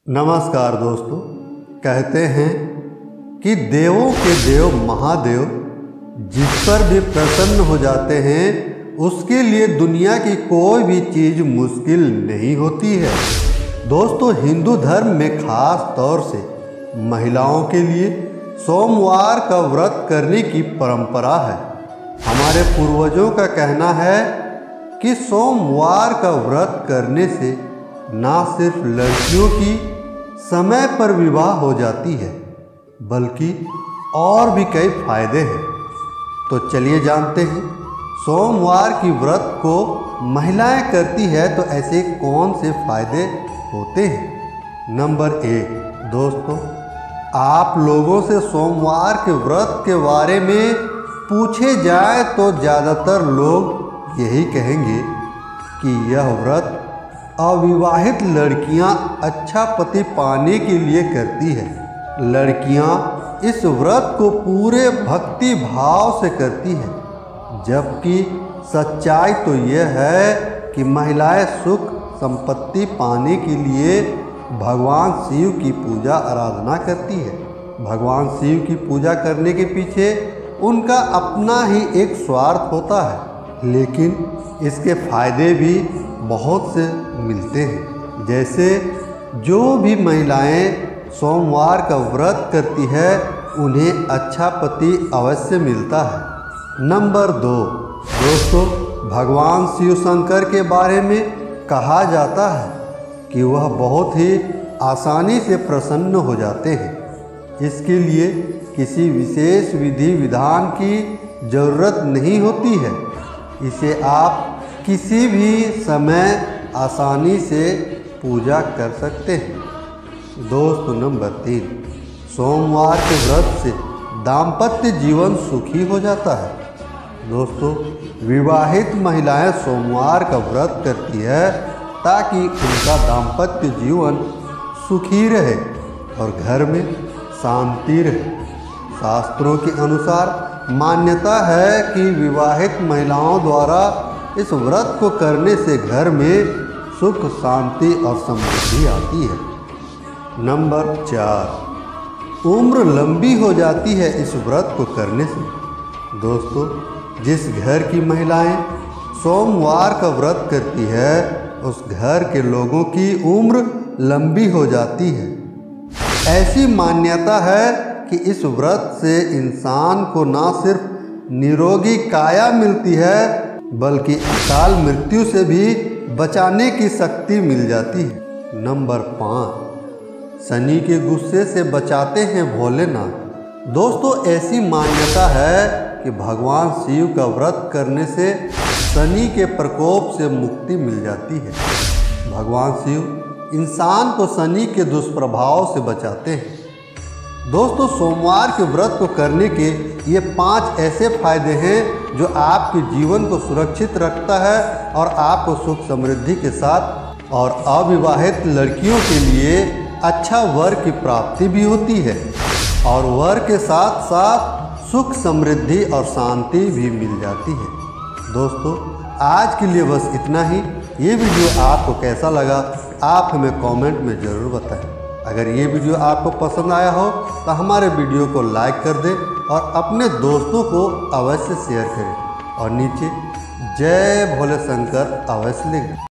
नमस्कार दोस्तों। कहते हैं कि देवों के देव महादेव जिस पर भी प्रसन्न हो जाते हैं उसके लिए दुनिया की कोई भी चीज़ मुश्किल नहीं होती है। दोस्तों, हिंदू धर्म में खास तौर से महिलाओं के लिए सोमवार का व्रत करने की परंपरा है। हमारे पूर्वजों का कहना है कि सोमवार का व्रत करने से ना सिर्फ लड़कियों की समय पर विवाह हो जाती है बल्कि और भी कई फायदे हैं। तो चलिए जानते हैं सोमवार की व्रत को महिलाएं करती है तो ऐसे कौन से फायदे होते हैं। नंबर 1, दोस्तों, आप लोगों से सोमवार के व्रत के बारे में पूछे जाए तो ज़्यादातर लोग यही कहेंगे कि यह व्रत अविवाहित लड़कियां अच्छा पति पाने के लिए करती है। लड़कियां इस व्रत को पूरे भक्ति भाव से करती है, जबकि सच्चाई तो यह है कि महिलाएं सुख संपत्ति पाने के लिए भगवान शिव की पूजा आराधना करती है। भगवान शिव की पूजा करने के पीछे उनका अपना ही एक स्वार्थ होता है, लेकिन इसके फायदे भी बहुत से मिलते हैं। जैसे जो भी महिलाएं सोमवार का व्रत करती है उन्हें अच्छा पति अवश्य मिलता है। नंबर 2, दोस्तों, भगवान शिव शंकर के बारे में कहा जाता है कि वह बहुत ही आसानी से प्रसन्न हो जाते हैं। इसके लिए किसी विशेष विधि विधान की ज़रूरत नहीं होती है। इसे आप किसी भी समय आसानी से पूजा कर सकते हैं। दोस्तों, नंबर 3, सोमवार के व्रत से दाम्पत्य जीवन सुखी हो जाता है। दोस्तों, विवाहित महिलाएं सोमवार का व्रत करती है ताकि उनका दाम्पत्य जीवन सुखी रहे और घर में शांति रहे। शास्त्रों के अनुसार मान्यता है कि विवाहित महिलाओं द्वारा इस व्रत को करने से घर में सुख शांति और समृद्धि आती है। नंबर 4, उम्र लंबी हो जाती है इस व्रत को करने से। दोस्तों, जिस घर की महिलाएं सोमवार का व्रत करती है उस घर के लोगों की उम्र लंबी हो जाती है। ऐसी मान्यता है कि इस व्रत से इंसान को न सिर्फ निरोगी काया मिलती है बल्कि अकाल मृत्यु से भी बचाने की शक्ति मिल जाती है। नंबर 5, शनि के गुस्से से बचाते हैं भोलेनाथ। दोस्तों, ऐसी मान्यता है कि भगवान शिव का व्रत करने से शनि के प्रकोप से मुक्ति मिल जाती है। भगवान शिव इंसान को शनि के दुष्प्रभाव से बचाते हैं। दोस्तों, सोमवार के व्रत को करने के ये 5 ऐसे फायदे हैं जो आपके जीवन को सुरक्षित रखता है और आपको सुख समृद्धि के साथ और अविवाहित लड़कियों के लिए अच्छा वर की प्राप्ति भी होती है और वर के साथ साथ सुख समृद्धि और शांति भी मिल जाती है। दोस्तों, आज के लिए बस इतना ही। ये वीडियो आपको कैसा लगा आप हमें कमेंट में ज़रूर बताएं। अगर ये वीडियो आपको पसंद आया हो तो हमारे वीडियो को लाइक कर दें और अपने दोस्तों को अवश्य शेयर करें और नीचे जय भोले शंकर अवश्य लिखें।